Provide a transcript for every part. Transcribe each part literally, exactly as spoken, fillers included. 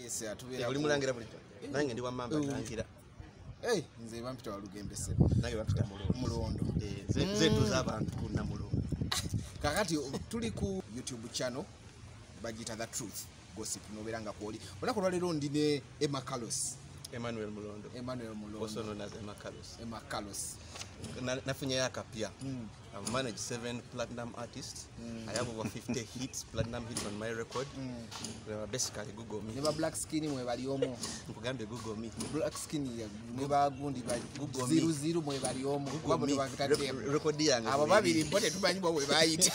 yes atubera oli mulangira bulijjo nange ndi wamamba tangira eh nze bampita walugembese nange bampita mulondo eh zetu z'abantu kunna mulondo kakati tuli ku YouTube channel bagita The Truth Gossip noberanga kwoli olako lwalero ndine Emma Carlos Emmanuel Mulondo Emmanuel Mulondo also known as Emma Carlos Emma Carlos nafunye yakapia mm. I've managed seven platinum artists. Mm. I have over fifty hits, platinum hits on my record. Mm. Basically, Google me. Never black skinny mwe bali omo. Mpugambe Google me. Black skinny ya never gundi bali. Google zero zero mwe bali omo. Google me. Record yange. Aba babiri mpote tubanyi bwe bayita.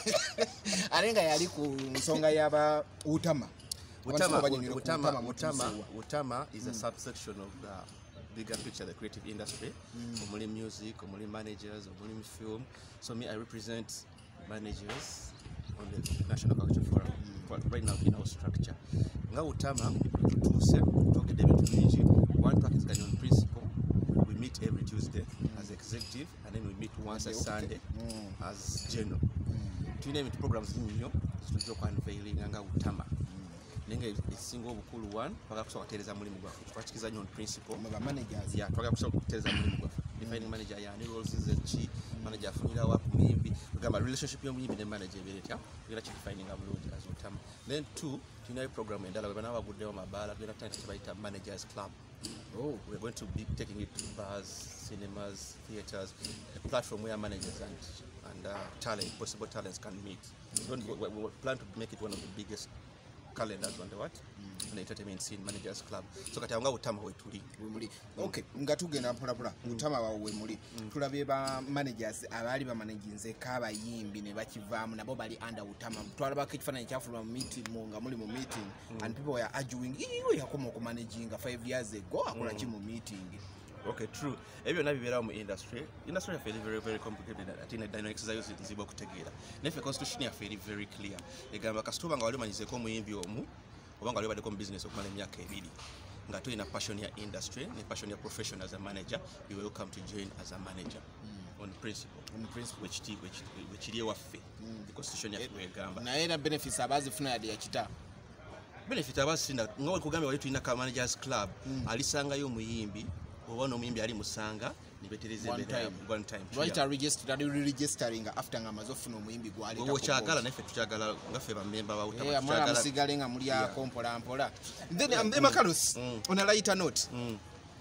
Arenga yali ku nsonga yaba utama. Utama, Utama, Utama, Utama is a subsection of the bigger picture, the creative industry, omuli mm. music, omuli managers, omuli film. So me, I represent managers on the National Culture Forum mm. right now in our structure. Nga Utama, tutuse, tutoke debate mingi, one track is on principle. We meet every Tuesday mm. as executive, and then we meet once a Sunday mm. as general. Mm. Two name programs in New York, studio unveiling nga Utama. Ninge single bukulu one paka kusoka tereza mulimu gwafu twachikiza nyo principle maba managers ya twaka kusoka tereza mulimu gwafu defining manager ya ni roles ze chi manager afunira wa kumimbi gamba relationship yo muyimbi ne manager beretya ira chi defining abulungi as Utama. Then two tuna program endala we bana bagudde wa mabala twina time tubaita managers club. Oh, we're going to be taking it to bars, cinemas, theaters, a platform where managers and and uh, talent, possible talents can meet. We, we, we plan to make it one of the biggest calendars on the what mm. the entertainment scene managers club. So kati anga Utama we tuli we muli okay nga tugenda mpola pola mm. Utama wa we muli mm. tulabye ba managers abali ba managinze kaba yimbi ne bakivaamu nabo bali under Utama twalaba kifananye kyafulwa mu meeting nga muli mu meeting mm. and people were arguing iwe yakoma ku managing five years ago akola chi mu meeting. Okay, true. Ebyo nabibera mu industry. Industry is very very very complicated. Atina dynamics zayo ziziba kutegeera. Nefe constitution ya very very clear. Egamba kasituba nga wali manyize ko muyimbi omu obanga wali bade ko business okumala emyaka ebiri. Nga to ina passion ya industry, ni passion ya profession as a manager, you will come to join as a manager. Mm. On principle. On principle which ti which which iliye wafe. Mm. The constitution ya egamba. Na era benefits abazi funa ya chita. Benefit abazi sinda ngawe kugambe wali tuina ka managers club mm. alisanga yo muyimbi obona omuyimbi ali musanga nibetereze beda one time right are registered are registering after ngamazo funa omuyimbi gwali tako kyagala nafe tukyagala ngafe ba member ba Utama yeah, tukyagala musigale nga muli ya kompola mpola then yeah. Emma Carlos mm. on a lighter note mm.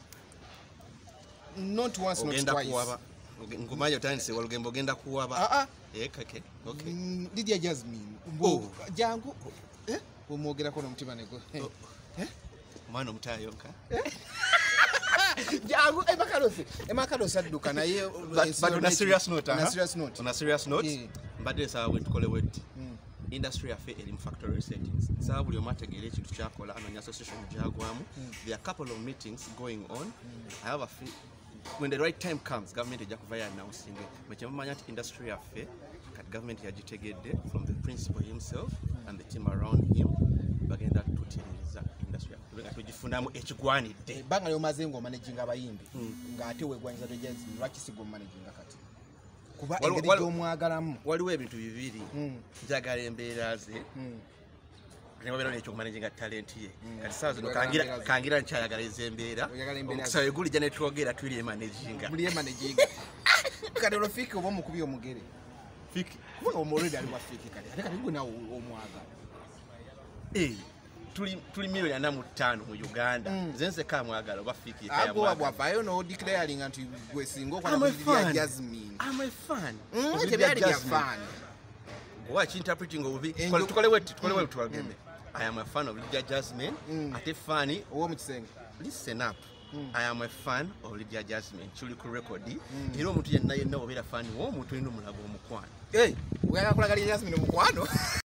not once not twice kuwaba ngumaje utanise walugembo genda kuwaba ah ah eh kake okay mm, Lydia Jasmine oh. jangu eh omwogera ko no mutima nego oh. eh mwana mutayonka eh Jangu Emma Carlos Emma Carlos aduka na ye but on a serious note on a serious note on a serious note yeah. Mbadde sa we tukole wet mm. industry affair in factory settings sa buli omategere ekintu kyakola anonya association jagwamu mm. there are a couple of meetings going on mm. I have a feel, when the right time comes government ejakuvaya announcing mechemanya industry affair kat government yagitegedde from the principal himself mm. and the team around him bagenda tutiririza industry tujifundamu ekigwanidde banga lyo mazengo managing abayimbi nga ate wegwanyiza the jazz lwakisigo managing kati kuba engeri gy'omwagalamu waliwo ebintu bibiri njagala embeera ze nebabera n'ekyo managing talent ye kati saa zino kangira kangira nkyayagala ez'embeera okusaba eguli gya netwogera tuli emanaginga muli emanaginga kati olwo fiki oba omukubi omugere fiki kuba omuledi ali wa fiki kati ate kati gwe nawe omwagala eh tuli tuli milioni ana mu ttaano mu Uganda mm. zense ka mwagala oba fiki ya mwagala abo abwayo no declaring anti gwe singo kwa Lydia Jasmine I'm a fan mm, Lydia Jasmine watch interpreting obi tukole wetu tukole wetu twagende I am a fan of Lydia Jasmine mm. ate fani owo mu kisenge listen up mm. I am a fan of Lydia Jasmine chuli ku record mm. era omuntu yenna yenna obera fan wo omuntu eno mulago omukwano eh uyaka kulaga Lydia Jasmine omukwano